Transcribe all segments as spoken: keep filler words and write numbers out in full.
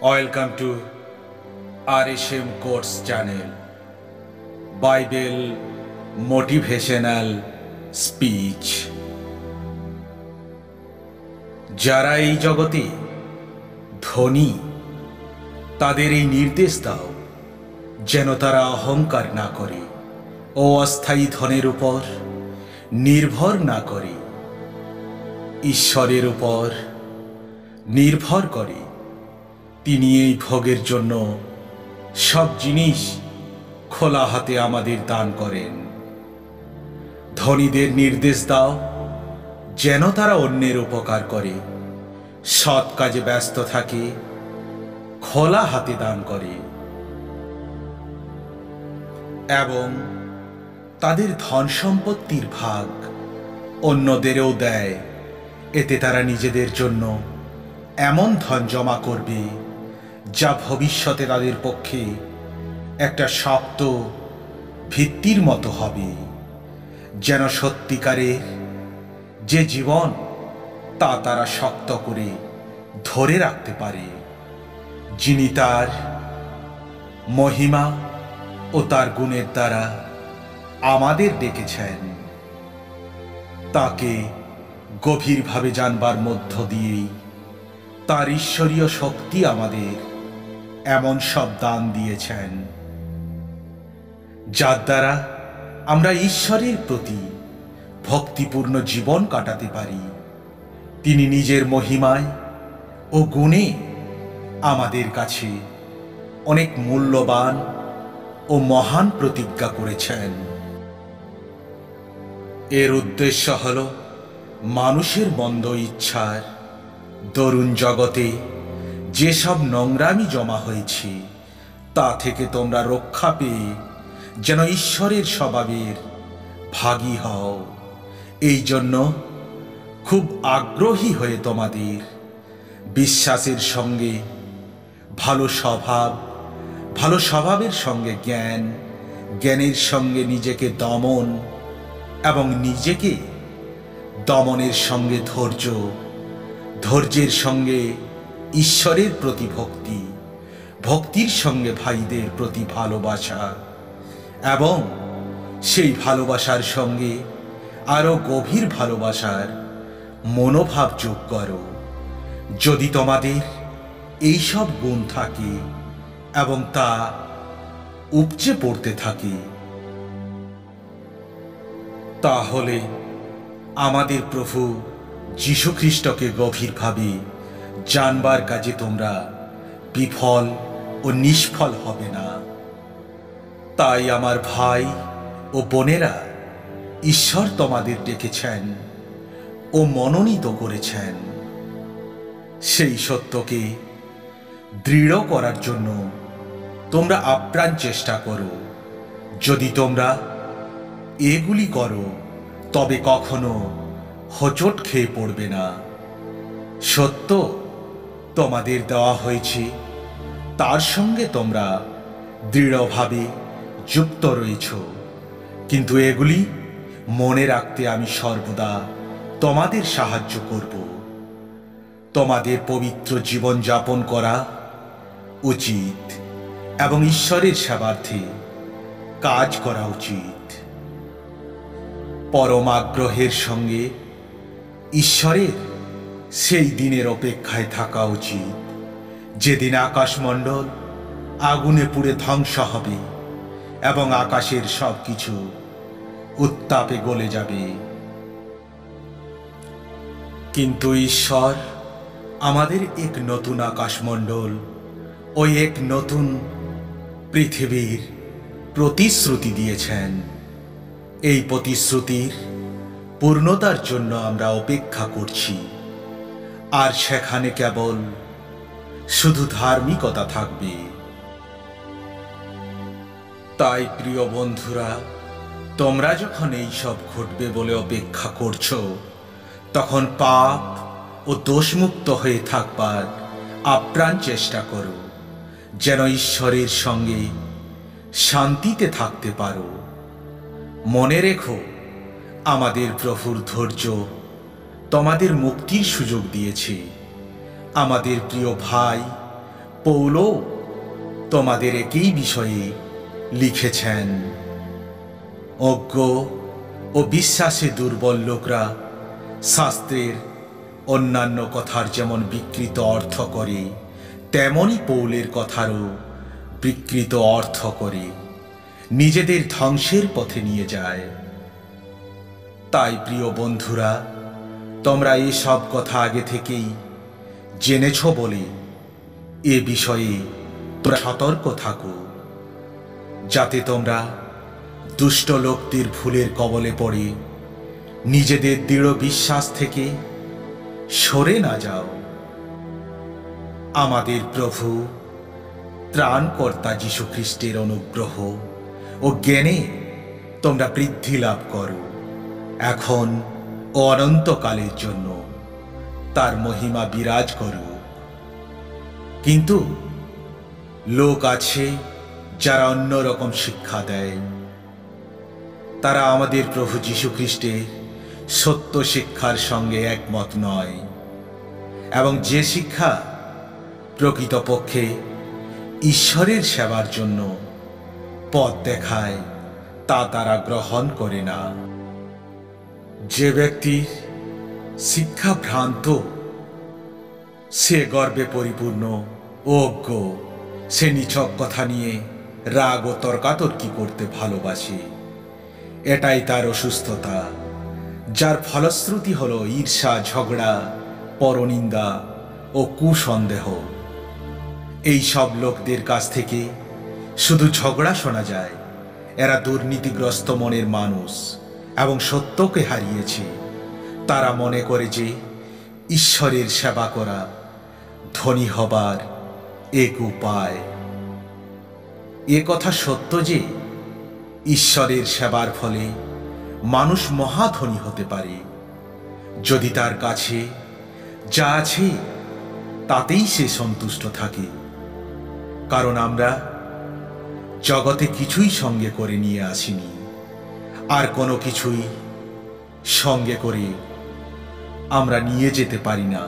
Welcome to R S M Quotes channel, Bible Motivational Speech। যারা এই জগতে ধনী তাদের এই নির্দেশ দাও যেন তারা অহংকার না করে ও অস্থায়ী ধনের উপর নির্ভর না করে, ঈশ্বরের উপর নির্ভর করে। তিনি এই ভোগের জন্য সব জিনিস খোলা হাতে আমাদের দান করেন। ধনীদের নির্দেশ দাও যেন তারা অন্যের উপকার করে, সৎ কাজে ব্যস্ত থাকে, খোলা হাতে দান করে এবং তাদের ধন সম্পত্তির ভাগ অন্যদেরও দেয়। এতে তারা নিজেদের জন্য এমন ধন জমা করবে যা ভবিষ্যতে তাদের পক্ষে একটা শক্ত ভিত্তির মতো হবে, যেন সত্যিকারের যে জীবন তা তারা শক্ত করে ধরে রাখতে পারে। যিনি তার মহিমা ও তার গুণের দ্বারা আমাদের ডেকেছেন, তাকে গভীরভাবে জানবার মধ্য দিয়েই তার ঈশ্বরীয় শক্তি আমাদের এমন সব দান দিয়েছেন যার দ্বারা আমরা ঈশ্বরের প্রতি ভক্তিপূর্ণ জীবন কাটাতে পারি। তিনি নিজের মহিমায় ও গুণে আমাদের কাছে অনেক মূল্যবান ও মহান প্রতিজ্ঞা করেছেন। এর উদ্দেশ্য হল মানুষের মন্দ ইচ্ছার দরুন জগতে যেসব নোংরামি জমা হয়েছে তা থেকে তোমরা রক্ষা পেয়ে যেন ঈশ্বরের স্বভাবের ভাগী হও। এই জন্য খুব আগ্রহী হয়ে তোমাদের বিশ্বাসের সঙ্গে ভালো স্বভাব, ভালো স্বভাবের সঙ্গে জ্ঞান, জ্ঞানের সঙ্গে নিজেকে দমন এবং নিজেকে দমনের সঙ্গে ধৈর্য, ধৈর্যের সঙ্গে ঈশ্বরের প্রতি ভক্তি, ভক্তির সঙ্গে ভাইদের প্রতি ভালোবাসা এবং সেই ভালোবাসার সঙ্গে আরো গভীর ভালোবাসার মনোভাব যোগ করো। যদি তোমাদের এই সব গুণ থাকে এবং তা উপচে পড়তে থাকে, তাহলে আমাদের প্রভু যীশু খ্রিস্টকে গভীরভাবে জানবার কাজে তোমরা বিফল ও নিষ্ফল হবে না। তাই আমার ভাই ও বোনেরা, ঈশ্বর তোমাদের ডেকেছেন ও মনোনীত করেছেন। সেই সত্যকে দৃঢ় করার জন্য তোমরা আপ্রাণ চেষ্টা করো। যদি তোমরা এগুলি করো তবে কখনো হোঁচট খেয়ে পড়বে না। সত্য তোমাদের দেওয়া হয়েছে, তার সঙ্গে তোমরা দৃঢ়ভাবে যুক্ত রয়েছ, কিন্তু এগুলি মনে রাখতে আমি সর্বদা তোমাদের সাহায্য করব। তোমাদের পবিত্র জীবন যাপন করা উচিত এবং ঈশ্বরের সেবার্থে কাজ করা উচিত। পরম আগ্রহের সঙ্গে ঈশ্বরের সেই দিনের অপেক্ষায় থাকা উচিত, যেদিন আকাশমণ্ডল আগুনে পুড়ে ধ্বংস হবে এবং আকাশের সব কিছু উত্তাপে গলে যাবে। কিন্তু ঈশ্বর আমাদের এক নতুন আকাশমণ্ডল ও এক নতুন পৃথিবীর প্রতিশ্রুতি দিয়েছেন। এই প্রতিশ্রুতির পূর্ণতার জন্য আমরা অপেক্ষা করছি, আর সেখানে কেবল শুধু ধার্মিকতা থাকবে। তাই প্রিয় বন্ধুরা, তোমরা যখন এই সব ঘটবে বলে অপেক্ষা করছো, তখন পাপ ও দোষমুক্ত হয়ে থাকবার আপ্রাণ চেষ্টা করো, যেন ঈশ্বরের সঙ্গে শান্তিতে থাকতে পারো। মনে রেখো, আমাদের প্রভুর ধৈর্য তোমাদের মুক্তির সুযোগ দিয়েছে। আমাদের প্রিয় ভাই পৌলও তোমাদের একই বিষয়ে লিখেছেন। অজ্ঞ ও বিশ্বাসে দুর্বল লোকরা শাস্ত্রের অন্যান্য কথার যেমন বিকৃত অর্থ করে, তেমনি পৌলের কথারও বিকৃত অর্থ করে নিজেদের ধ্বংসের পথে নিয়ে যায়। তাই প্রিয় বন্ধুরা, তোমরা এসব কথা আগে থেকেই জেনেছ বলে এ বিষয়ে তোমরা সতর্ক থাকো, যাতে তোমরা দুষ্ট লোকদের ভুলের কবলে পড়ে নিজেদের দৃঢ় বিশ্বাস থেকে সরে না যাও। আমাদের প্রভু ত্রাণকর্তা যীশু খ্রিস্টের অনুগ্রহ ও জ্ঞানে তোমরা বৃদ্ধি লাভ করো, এখন ও অনন্তকালের জন্য তার মহিমা বিরাজ করো। কিন্তু লোক আছে যারা অন্যরকম শিক্ষা দেয়। তারা আমাদের প্রভু যীশু খ্রিস্টের সত্য শিক্ষার সঙ্গে একমত নয়, এবং যে শিক্ষা প্রকৃতপক্ষে ঈশ্বরের সেবার জন্য পথ দেখায় তা তারা গ্রহণ করে না। যে ব্যক্তির শিক্ষা ভ্রান্ত, সে গর্বে পরিপূর্ণ ও অজ্ঞ। সে নিছক কথা নিয়ে রাগ ও তর্কাতর্কি করতে ভালোবাসে। এটাই তার অসুস্থতা, যার ফলশ্রুতি হল ঈর্ষা, ঝগড়া, পরনিন্দা ও কুসন্দেহ। এই সব লোকদের কাছ থেকে শুধু ঝগড়া শোনা যায়। এরা দুর্নীতিগ্রস্ত মনের মানুষ এবং সত্যকে হারিয়েছে। তারা মনে করে যে ঈশ্বরের সেবা করা ধনী হবার এক উপায়। এ কথা সত্য যে ঈশ্বরের সেবার ফলে মানুষ মহাধনী হতে পারে, যদি তার কাছে যা আছে তাতেই সে সন্তুষ্ট থাকে। কারণ আমরা জগতে কিছুই সঙ্গে করে নিয়ে আসিনি, আর কোনো কিছুই সঙ্গে করে আমরা নিয়ে যেতে পারি না।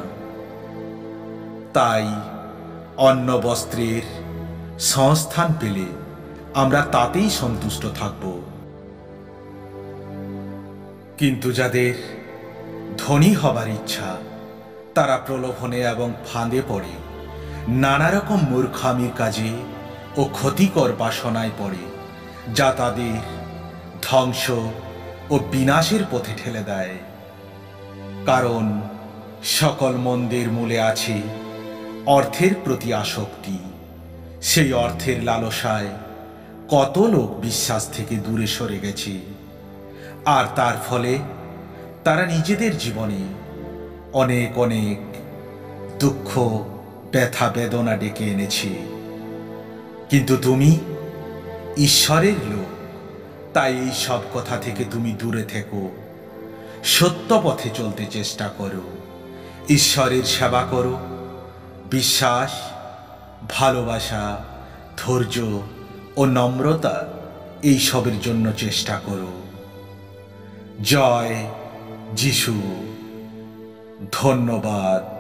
তাই অন্ন বস্ত্রের সংস্থান পেলে আমরা তাতেই সন্তুষ্ট থাকব। কিন্তু যাদের ধনী হবার ইচ্ছা, তারা প্রলোভনে এবং ফাঁদে পড়ে নানা রকম মূর্খামির কাজে ও ক্ষতিকর বাসনায় পড়ে, যা তাদের ধ্বংস ও বিনাশের পথে ঠেলে দেয়। কারণ সকল মন্দের মূলে আছে অর্থের প্রতি আসক্তি। সেই অর্থের লালসায় কত লোক বিশ্বাস থেকে দূরে সরে গেছে, আর তার ফলে তারা নিজেদের জীবনে অনেক অনেক দুঃখ, ব্যথা, বেদনা ডেকে এনেছে। কিন্তু তুমি ঈশ্বরের লোক, তাই এই সব কথা থেকে তুমি দূরে থেকো। সত্য পথে চলতে চেষ্টা করো, ঈশ্বরের সেবা করো, বিশ্বাস, ভালোবাসা, ধৈর্য ও নম্রতা এই সবের জন্য চেষ্টা করো। জয় যিশু। ধন্যবাদ।